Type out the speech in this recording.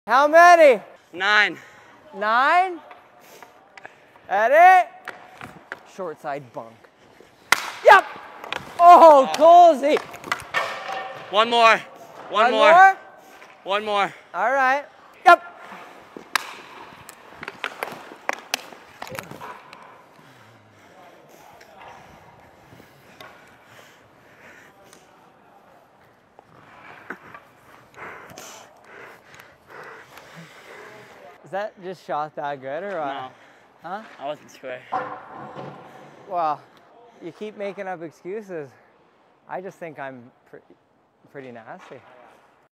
How many? 9. 9? Ready? Short side bunk. Yep! Oh, Colsey! One more. One more? One more. All right. Yep. Is that just shot that good or what? No. Huh? I wasn't sure. Well, you keep making up excuses. I just think I'm pretty nasty.